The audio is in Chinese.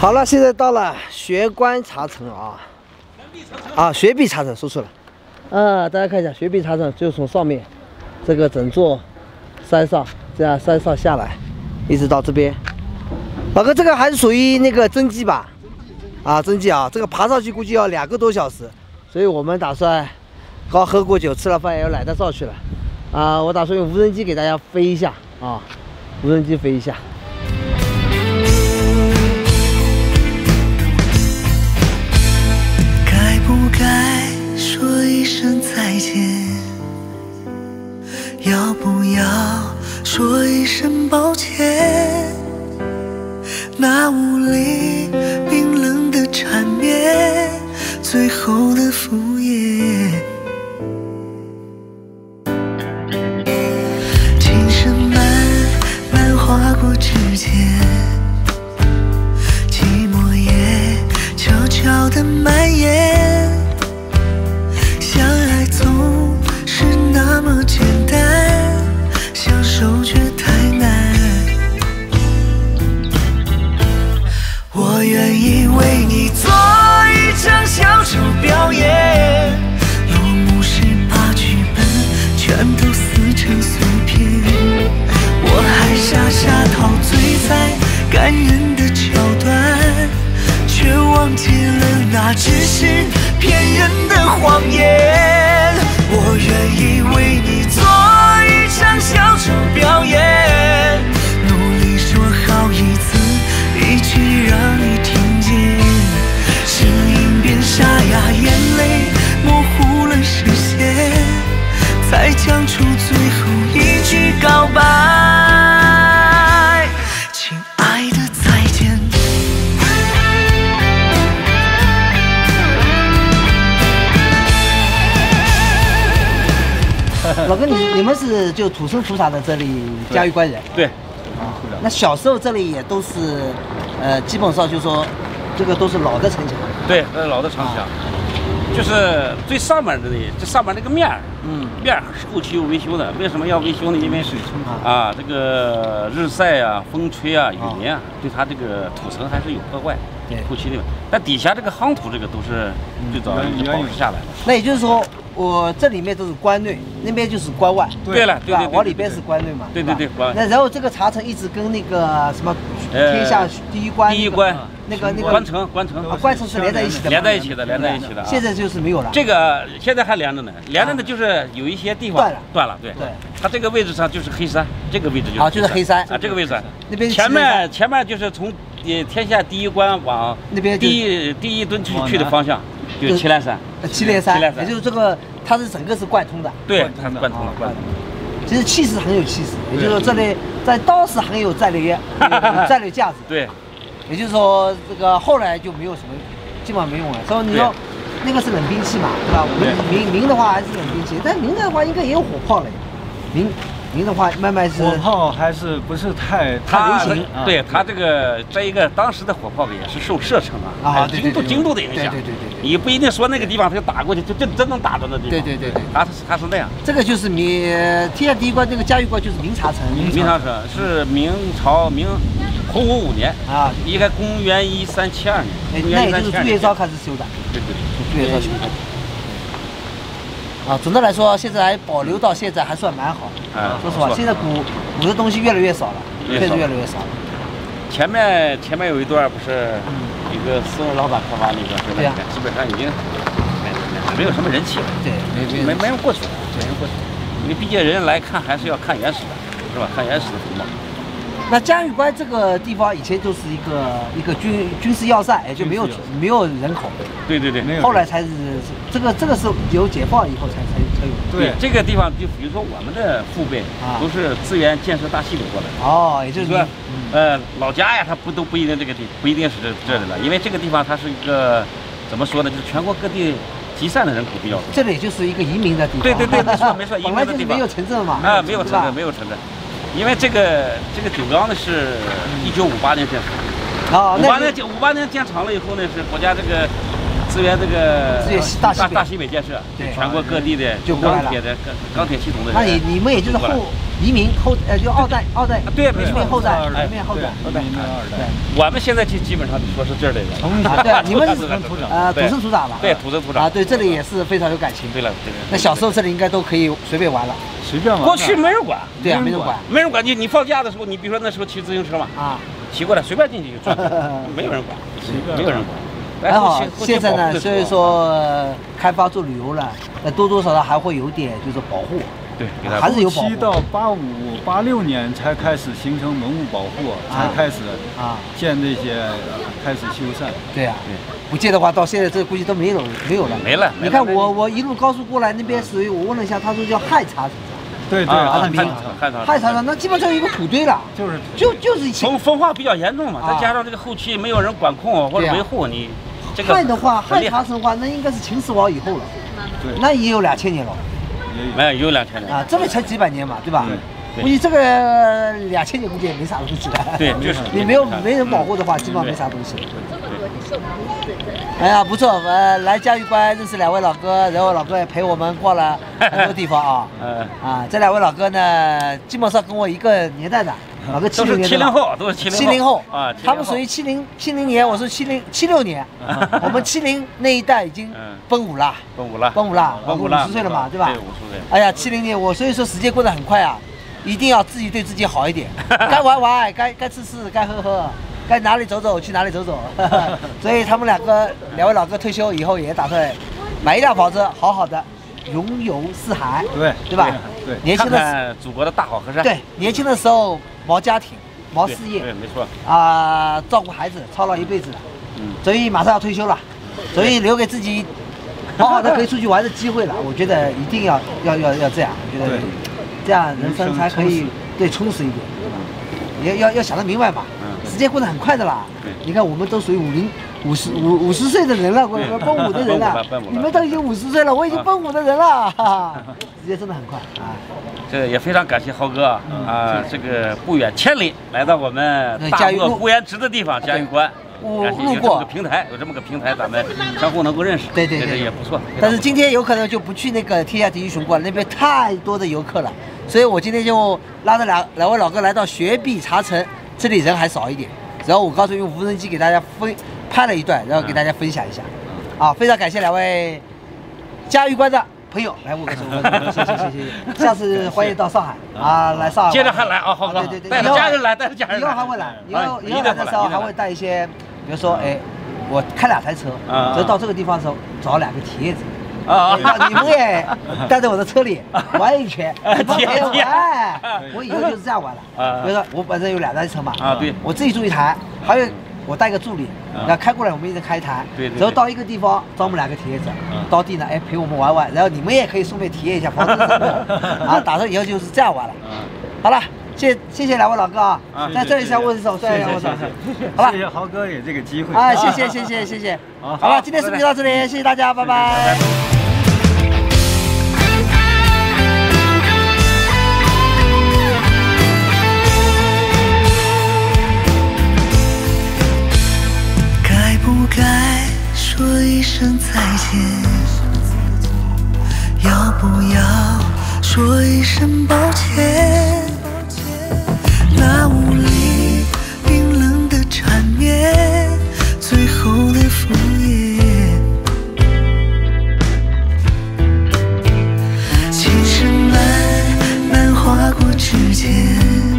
好了，现在到了玄关茶城啊，雪碧茶城说错了，大家看一下雪碧茶城，就从上面这个整座山上这样山上下来，一直到这边。老哥，这个还是属于那个真迹吧？真迹啊，这个爬上去估计要2个多小时，所以我们打算刚喝过酒，吃了饭也要懒得上去了。我打算用无人机给大家飞一下无人机飞一下。 该不该说一声再见？要不要说一声抱歉？那无力冰冷的缠绵，最后的敷衍。琴声慢慢划过指尖，寂寞也悄悄地蔓延。相爱总是那么简单，相守却太难。我愿意为你做一场小丑表演，落幕时把剧本全都撕成碎片。我还傻傻陶醉在感人的桥段，却忘记了那只是骗人的谎言。我愿意为你做一场小丑表演，努力说好一字一句让你听见，声音变沙哑，眼泪模糊了视线，才讲出最后一句告白，亲爱的再见。 老哥，你们是就土生土长的这里嘉峪关人？ 对。 那小时候这里也都是，基本上就说，这个都是老的城墙。 对，老的城墙，就是最上面的这上面那个面儿，面儿是后期又维修的。为什么要维修呢？因为水冲这个日晒啊、风吹啊、雨淋啊，对它这个土层还是有破坏。对，后期的。但底下这个夯土这个都是最早一直保持下来的。 那也就是说，我这里面都是关内，那边就是关外。 对了，对， 往里边是关内嘛。 对，关外。 那然后这个茶城一直跟那个什么天下第一关那个关城是连在一起的。 连在一起的。 现在就是没有了。 这个现在还连着呢，就是有一些地方断了。对，它这个位置上就是黑山，这个位置就是黑山这个位置。 那边前面就是从天下第一关往那边第一墩去的方向，就是祁连山。 祁连山，也就是这个，它是整个是贯通的。 对，它是贯通的。 其实气势很有气势，也就是说这里在当时很有战略价值。 对， 也就是说这个后来就没有什么，基本上没用了。所以你说那个是冷兵器嘛，对吧？明的话还是冷兵器，但明的话应该也有火炮了。明的话慢慢是火炮还是不是太流行？ 对它这个一个当时的火炮也是受射程精度的影响。 对， 你不一定说那个地方它就打过去就真能打到那地方。对，它是那样。 这个就是天下第一关，这个嘉峪关就是明茶城。 明茶城是明朝洪武5年应该公元1372年。 那也就是朱元璋开始修的。 对， 朱元璋修的。总的来说，现在还保留到现在还算蛮好。说实话，现在古的东西越来越少了，确实越来越少了。 前面有一段不是一个私人老板开发那个，对吧？基本上已经没有什么人气了。对，没人过去了，因为毕竟人来看还是要看原始的，是吧？看原始的风貌。 那嘉峪关这个地方以前就是一个军事要塞，也就没有人口。 对， 后来才是这个是有解放以后才有。 对，这个地方就比如说我们的父辈都是资源建设大系统过来的。 也就是说， 老家呀，他不一定不一定是这里了，因为这个地方它是一个怎么说呢，就是全国各地集散的人口比较多。 这里就是一个移民的地方。 对，没错，移民的地方。 没有城镇嘛。 没有城镇。因为这个九缸呢是1958年建成，58年建成了以后呢，是国家这个支援这个大西北建设， 对， 全国各地的就过来了， 钢铁系统的。 那你们也就是移民就二代， 对， 移民后代， 移民后代。 我们现在基本上就说是这儿的人。 对，你们是土生土长吧？ 对，土生土长啊，对，这里也是非常有感情。 对了。 那小时候这里应该都可以随便玩了， 随便玩。 过去没人管， 对啊，没人管。 你放假的时候，你比如说那时候骑自行车嘛， 啊， 骑过来随便进去就转，没有人管，没有人管。 还好，现在呢，所以说开发做旅游了，多多少少还会有点就是保护。 对， 还是有保护。 到85、86年才开始形成文物保护，才开始建这些，开始修缮。 对啊，不建的话，到现在这估计都没有了。 没了。 你看我一路高速过来，那边属于我问了一下，他说叫亥茶城。 对， 亥茶城，那基本上有一个土堆了，就是风化比较严重嘛，再加上这个后期没有人管控或者维护，你这个亥茶城的话，那应该是秦始皇以后了， 对， 那也有2000年了。 没有2000年啊，这里才几百年嘛，对吧？估计这个2000年估计也没啥东西了。 对，就是你没人保护的话，基本上没啥东西。哎呀，不错，来嘉峪关认识2位老哥，然后老哥也陪我们逛了很多地方啊。这2位老哥呢，基本上跟我一个年代的，老哥70年 70后，都是70后啊。他们属于70年，我是76年，我们70那一代已经奔五了，老哥50岁了嘛，对吧？ 对，50岁。 哎呀，70年，我所以说时间过得很快啊，一定要自己对自己好一点，该玩，该吃，该喝。该哪里走走去哪里走走，所以他们2位老哥退休以后也打算买一辆房子，好好的云游四海，对吧？ 对， 年轻的祖国的大好河山。 对，年轻的时候忙家庭，忙事业， 对，没错。 啊，照顾孩子，操劳一辈子了，所以马上要退休了，所以留给自己好好的可以出去玩的机会了。我觉得一定要这样，我觉得这样人生才可以充实一点，要想得明白嘛。时间过得很快的啦，你看我们都属于50岁的人了，奔5的人了，你们都已经50岁了，我已经奔5的人了，时间真的很快啊！ 这也非常感谢浩哥啊，这个不远千里来到我们大漠孤烟直的地方嘉峪关，感谢有这么个平台，咱们相互能够认识，对，也不错。但是今天有可能就不去那个天下第一雄关，那边太多的游客了，所以我今天就拉着两位老哥来到雪碧茶城。这里人还少一点，然后我告诉用无人机给大家拍了一段，然后给大家分享一下，非常感谢2位嘉峪关的朋友来握个手，谢谢，下次欢迎到上海来上海，接着还来浩哥，对，带着家人来，以后还会来，以后来的时候还会带一些，比如说我开2台车，然后到这个地方的时候找2个铁子。你们也带着我的车里玩一圈，玩。我以后就是这样玩了。比如说我本身有2台车嘛，对，我自己住1台，还有我带个助理，然后开过来我们一人开1台，然后到一个地方找我们2个铁子，到地呢陪我们玩，然后你们也可以顺便体验一下房车生活打算以后就是这样玩了。好了，谢谢2位老哥啊，在这里相握手，好了，谢谢豪哥有这个机会谢谢。好了，今天视频就到这里，谢谢大家，拜拜。该说一声再见，要不要说一声抱歉？那无力冰冷的缠绵，最后的敷衍，青山慢慢划过指尖。